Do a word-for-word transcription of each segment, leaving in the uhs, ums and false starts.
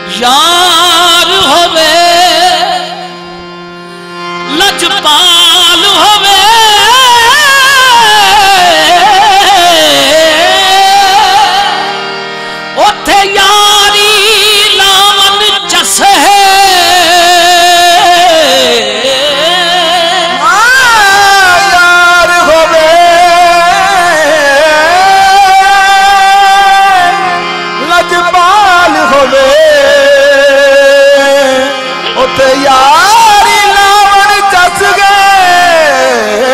यार होवे लजपाल होवे ओथे यारी लावन जस है यार होवे लजपाल होवे ओथे यारी लावन जस गए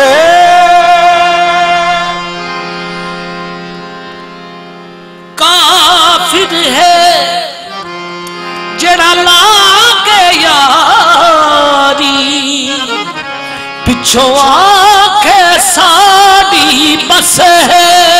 काफिर है जड़ा लागे यारी पिछों आके साड़ी बस है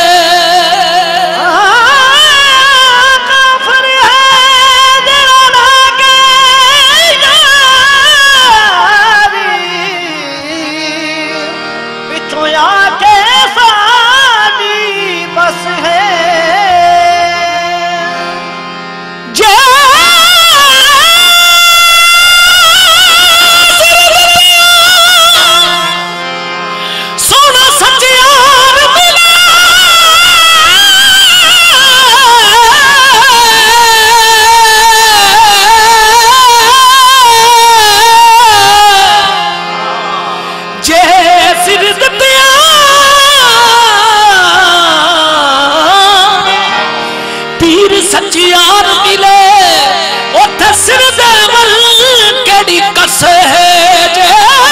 सचियार मिले उथे सिर देवल केड़ी कस है जे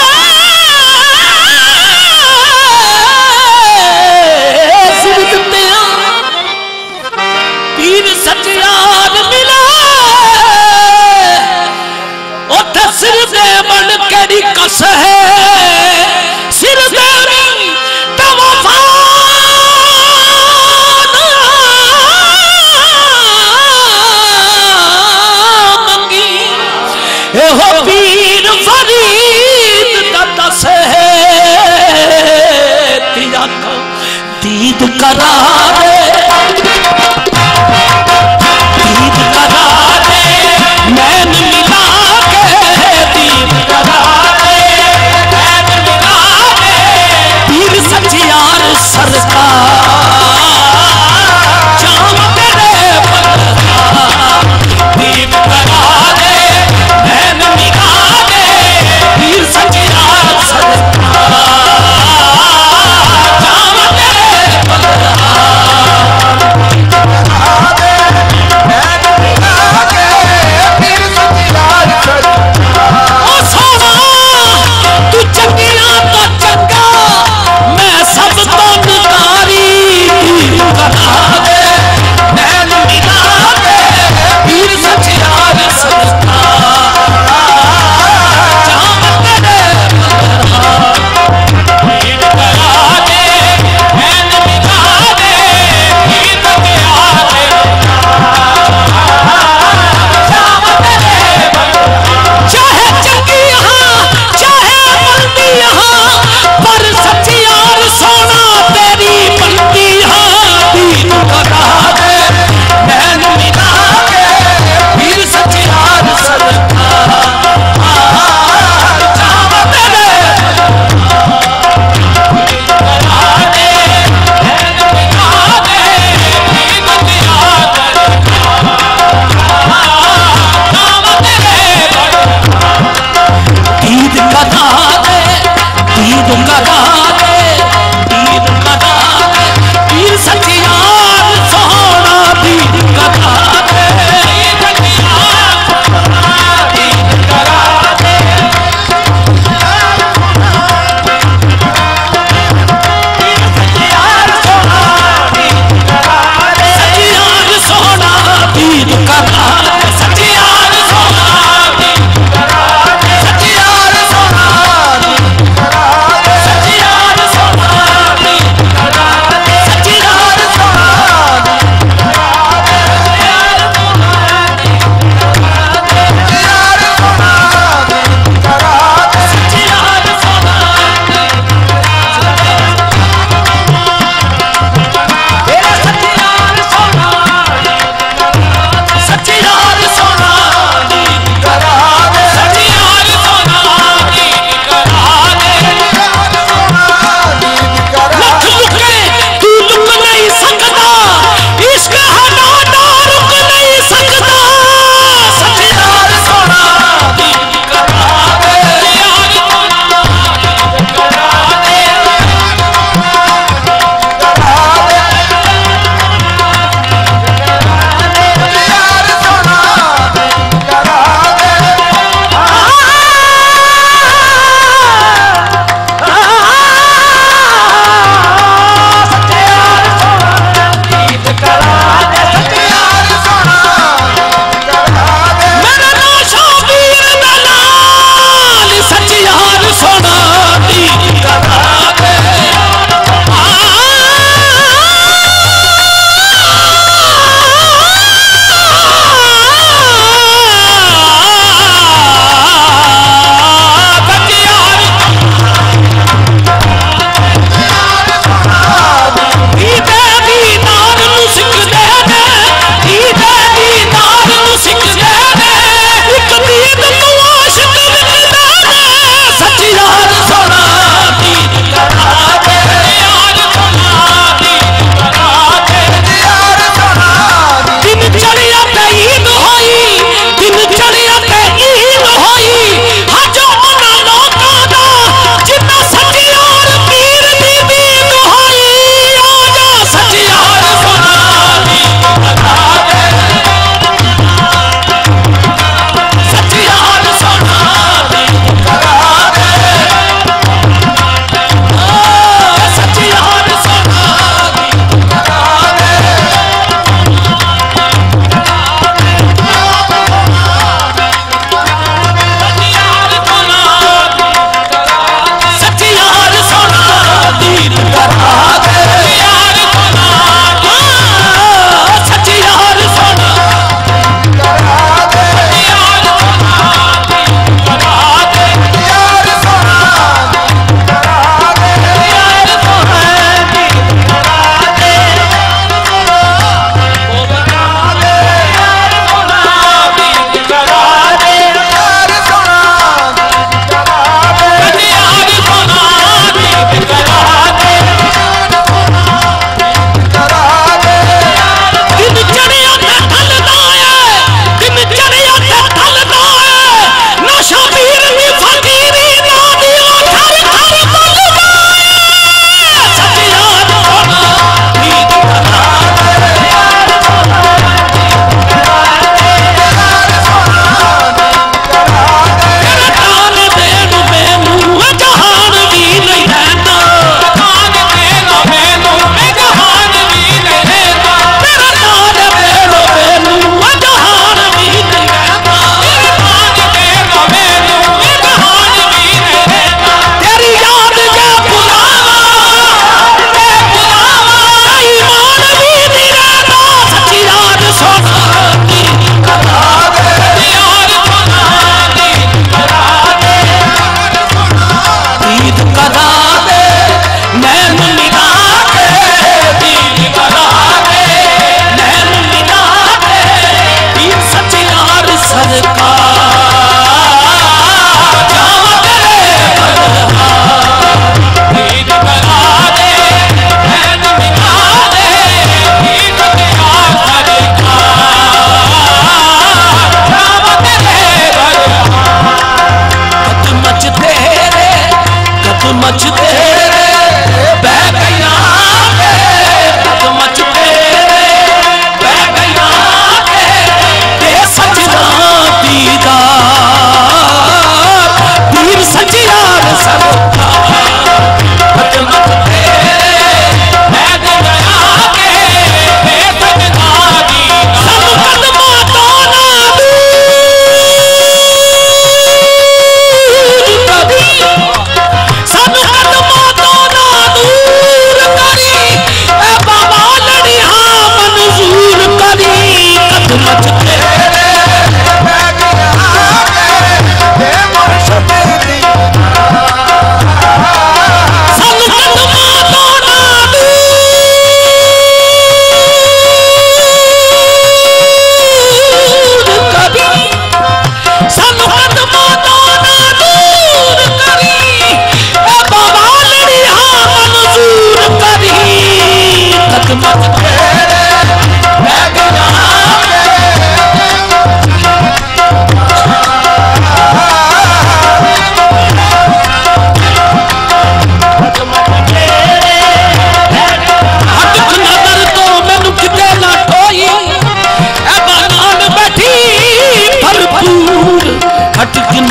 सिर दिया पीर सचियार मिले उथे सिर देवल केड़ी कस है सिर देवल तवफा हो पीर फरीद दस है तेरा दीद करा दे दीद करा दे नैन मिला के दीद करा दे नैन मिला के पीर सचियार सरकार जाम तेरे बदला दीद करा दे पीर सचियार सरकार जाम तेरे बदला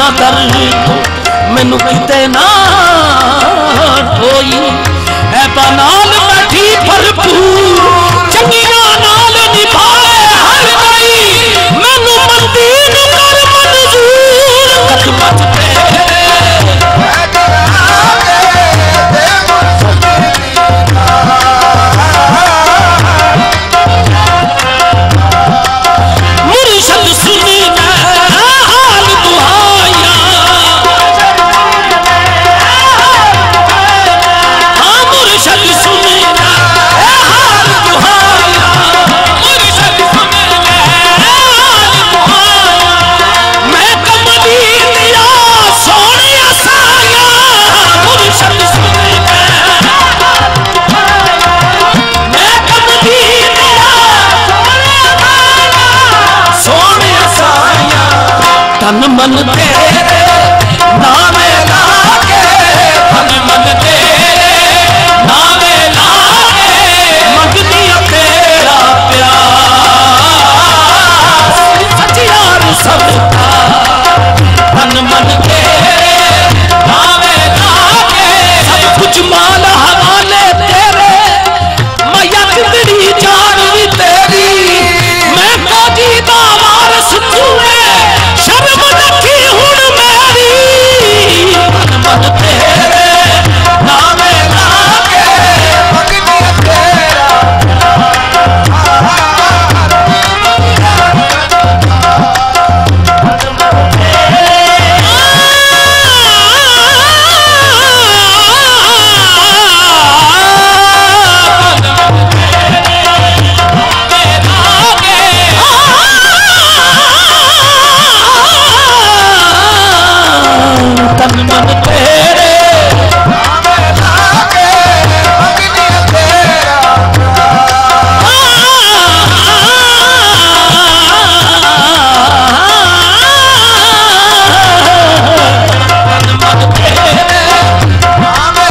ना दर मैनू किते ना ढोई ऐबा नाल बैठी भरपूर चंगियां नाल निभाए हर कोई मैनू मंदीन कर मंजूर कदमत मुर्शद सुनी हाल दुआया हाँ मुर्शद सुनी हाल दुआया मुर्शद सुनी हाल दुआया मैं कमली दिया सोने साया मुर्शद सुनी मैं कमली दिया सोने साया तन मन तेरे नामे लागे तन मन तेरे नामे लागे मंगदिया तेरा प्यार सच्ची यार सबका तन मन तेरे नामे लागे सब कुछ माल हवाले तेरे मैया कितनी जान भी तेरी मैं काजी दा वारस तू है शर्म रखी हुण मेरी मन मन तेरे नामे लागे मंगदिया तेरा तन मन तेरे नामे लागे मंगदिया तेरा तन मन तेरे नामे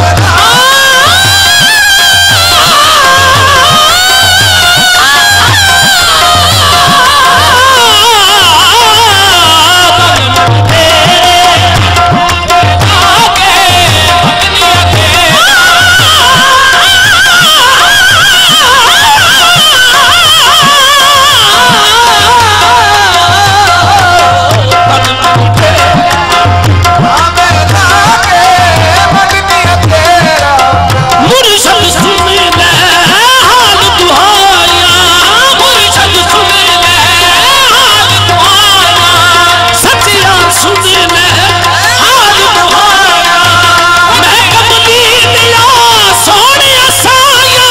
नामे लागे मंगदिया तेरा मुर्शद सुन ले हाल दुआया मुर्शद सुन ले हाल दुआया सच्चिया सुन ले हाल दुआया मैं कमली दिया सोने साया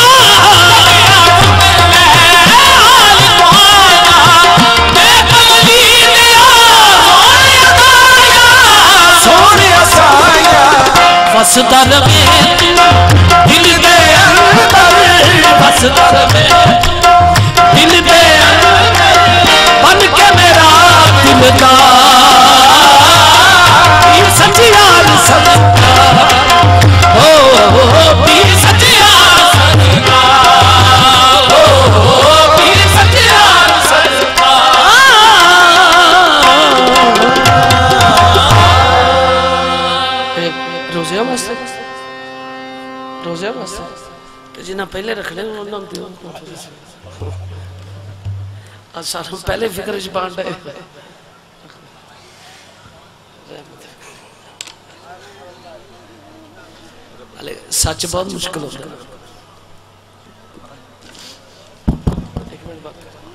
हाल दुआया मैं कमली दिया सोने साया वसदा रवे दिल दे अंदर वसदा रवे दिल दे अंदर बन के मेरा दिलदार पीर सच्ची यार सदका ओ पीर सच्ची यार सदका ओ पीर सच्ची यार सदका रोज़े वास्ते रोज़े वास्ते जिन्हें पहले रखने उन्होंने सारा पहले फिक्र च बांट है सच बहुत मुश्किल होता है। एक मिनट बात